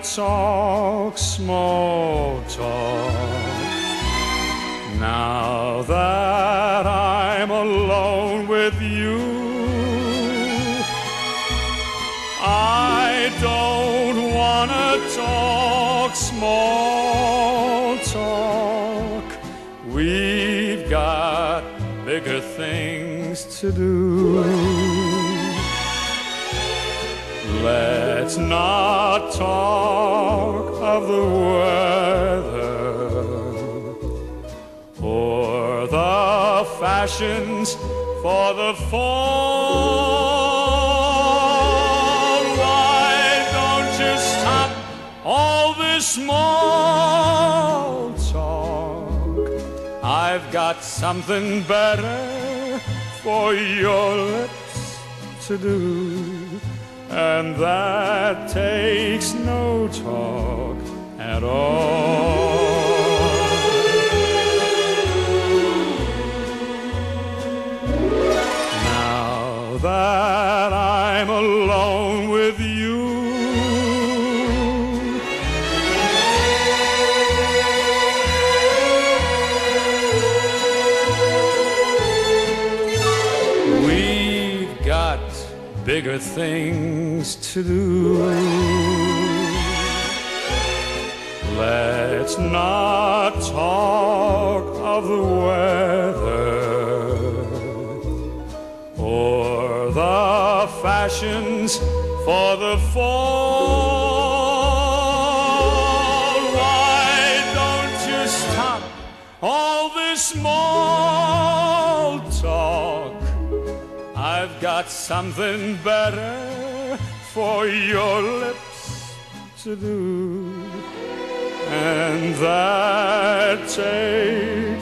talk small talk. Now that I'm alone with you, I don't wanna talk small talk. We've got bigger things to do. Let's not talk of the weather or the fashions for the fall. Why don't you stop all this small talk? I've got something better for your lips to do, and that takes no talk at all. Now that I'm alone with you, we've got bigger things to do. Let's not talk of the weather or the fashions for the fall. Why don't you stop all this small talk? I've got something better for your lips to do, and that takes